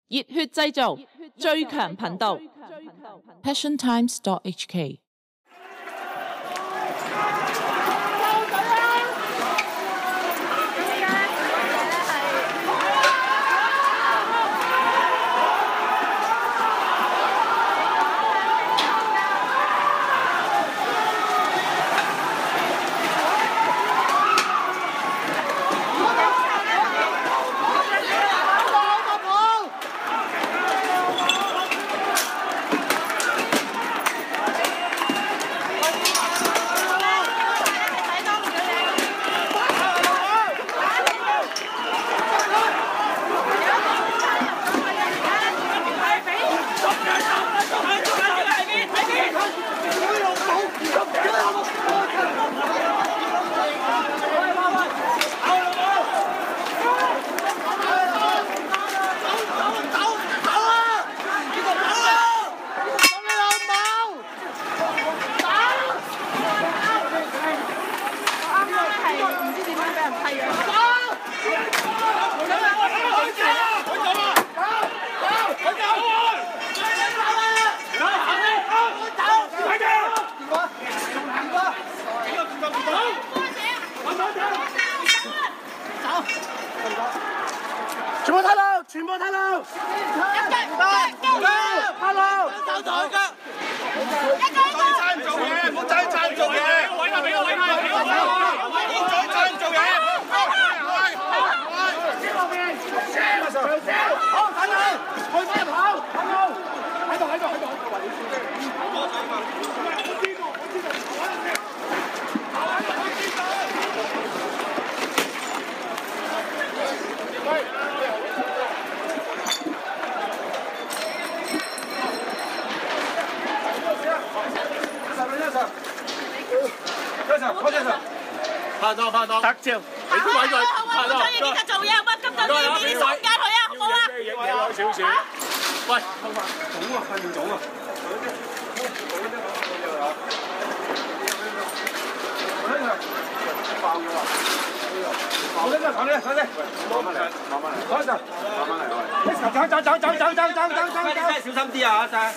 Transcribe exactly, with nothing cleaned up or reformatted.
熱血製造，最強頻道 ，passion times dot h k。 全部睇路，全部睇路，睇路，手台腳，再爭做嘢，唔好再爭做嘢，位啦，俾個位啦，俾個位啦，唔好再爭做嘢，喺後邊，好，睇路，去翻入口，睇路，喺度，喺度，喺度，喺度，我知道，我知道，拍檔拍檔，拍照，你都位佢，拍檔。 所以呢個做嘢有乜咁多嘢？俾啲時間佢啊，好唔好啊？ 影位有少少。喂，頭髮腫啊，塊面腫啊。好呢個，好呢，快啲，慢慢嚟，慢慢嚟，開陣，慢慢嚟，喂。走走走走走走走走走走，小心啲啊，阿生。